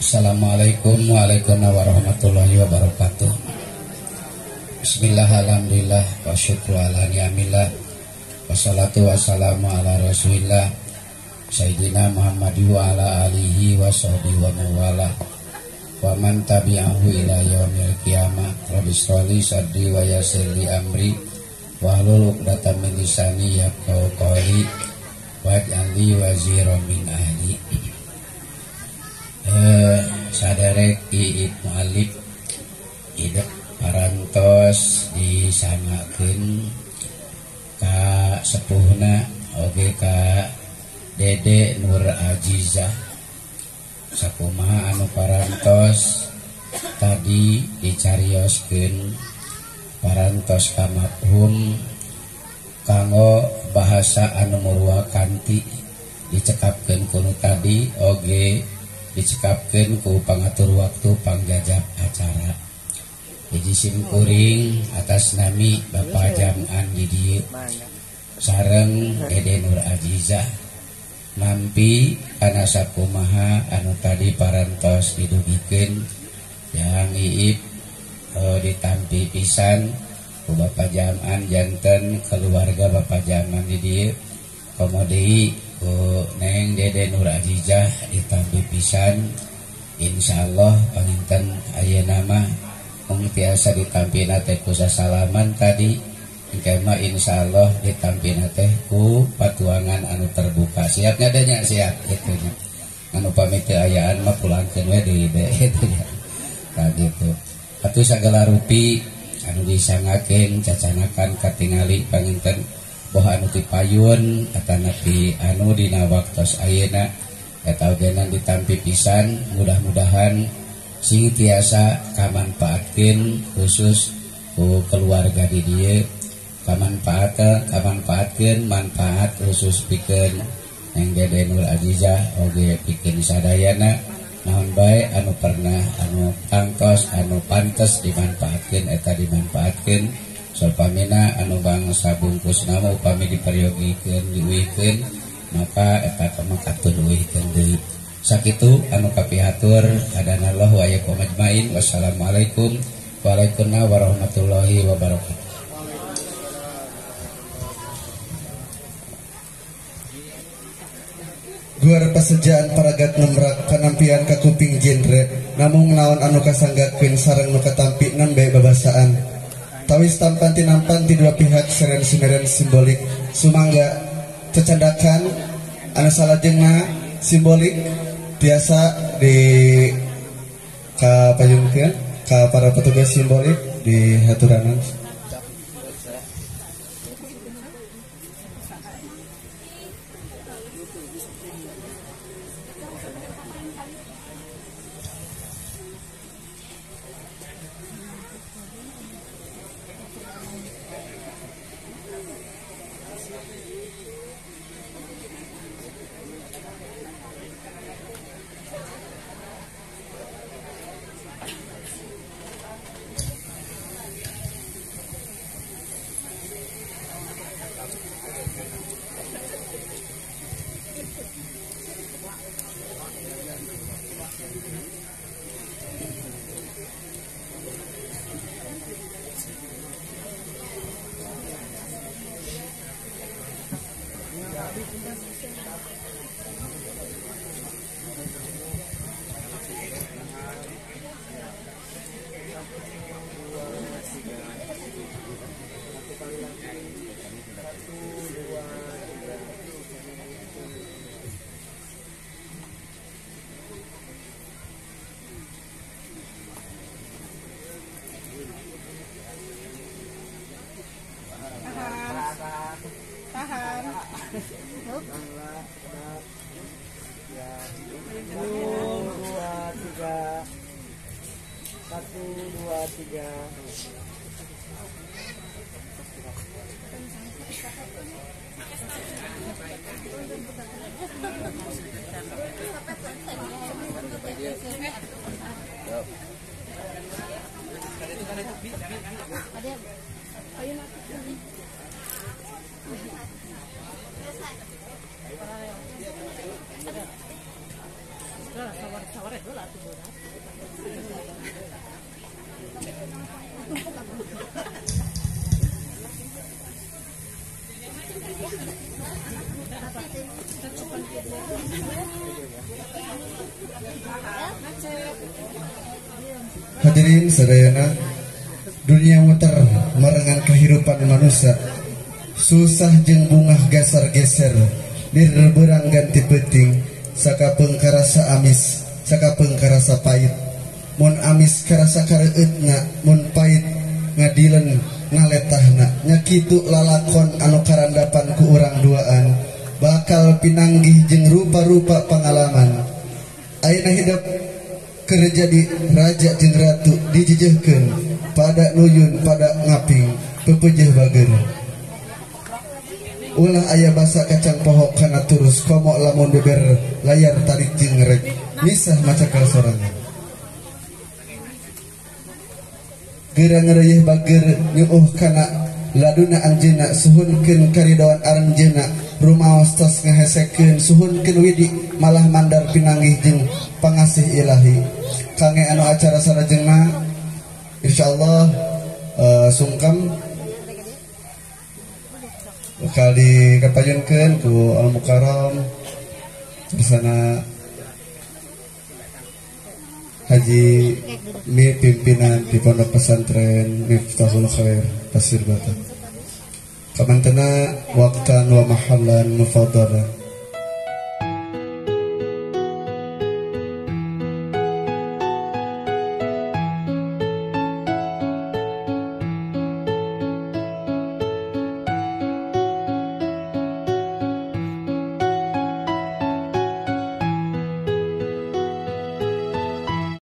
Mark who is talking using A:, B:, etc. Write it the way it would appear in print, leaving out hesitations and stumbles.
A: Assalamualaikum warahmatullahi wabarakatuh. Bismillah, alhamdulillah, wa syukru ala ni'amillah, wassalatu wassalamu ala rasulillah Sayyidina Muhammad wa ala alihi wa sahbihi wa mawala wa man tabi'ahu ila yaumil qiyamah. Rabbi sholli sadri wa yassir li amri wahlul 'uqdatam min lisani yafqahu qawli waj'al li waziran min ahli. Saderek Iib Mu'alif idek parantos disamakeun ka sepuhna oge ka Dede Nur Ajizah sakumaha anu parantos tadi dicarioskeun parantos ka mafhum kanggo bahasa anu murwa kanti dicekapkeun kuno tadi oge dicekapkeun ku pangatur waktu pangjajab acara. Hiji sim kuring atas nami Bapak Jam'an di dieu sareng Dede Nur Ajizah nampi kana sakumaha anu tadi parantos didugikeun yang Iib ditampi pisan ku Bapak Jam'an janten keluarga Bapak Jam'an di dieu komodei ku Neng Dede Nur Ajizah ditampi pisan insyaallah panginten ayeuna mah mung tiasa ditampina teh ku sasalaman tadi kema insyaallah ditampina teh ku patuangan anu terbuka siap ngadanya siap kitu nya anu pamit teu ayaan mah pulangkeun we deui kitu nya ka kitu atuh sagala rupi anu disangakeun cacanakan katingali panginten boh anu ti payun atanapi anu dina waktos ayeuna eta ogenan ditampi pisan mudah-mudahan sing tiasa kamanfaatkeun khusus ku keluarga di dieu kamanfaatkeun manfaat khusus pikeun Neng Dede Nur Ajizah oge pikeun sadayana naon bae anu pernah anu tangtos anu pantes dimanfaatkeun eta dimanfaatkeun supamina anu bangsa bungkusna mah upami diperiyogikeun diuwihkeun maka eta kamakatun uwihkeun deui. Sakitu anu kapihatur hadanallah wa iyyakum ajmain. Wassalamualaikum warahmatullahi wabarakatuh.
B: Guar pasejaan paragat nemrak kanampian ka kuping genre namung lawan anu kasanggakeun sareng nu katampi nembe babasaan tawis tampan tinampan ti dua pihak seren simeren simbolik sumangga cecandakan anu salajengna simbolik biasa di kapayungkeun ka para petugas simbolik di haturanan.
C: Sabar-sabar dulu lah tuh.
B: Hadirin sadayana, dunia muter merengan kehidupan manusia, susah jeung bungah gasar geser, dirberang ganti peting, saka pengkarasa amis, saka pengkarasa pahit. Mun amis karasa kareutna, mun pahit ngadilen ngaletahna. Nya kitu lalakon anu karandapan ku urang duaan, bakal pinanggih jeung rupa-rupa pengalaman. Ayeuna hidup keur jadi raja jeung ratu dijejehkeun pada nuyun pada ngaping pepejeh bager. Ulah aya basa kacang pohok kana turus komo lamun beber layar tarik jeung rek misah macakal sorangan. Geurang reuyeih bager nyuuh kana laduna anjeunna suhunkeun karidoan aranjeunna rumaos tos ngahesekeun suhunkeun widi malah mandar pinanggih jeung pangasih ilahi. Kange anu acara sarajengna insyaallah sungkem bakal dikapayunkeun ku Al Mukarram bersana Haji Mi pimpinan di Pondok Pesantren Miftahul Khair Pasir Bata. Kamantana waqtan wa mahallan mufaddalan.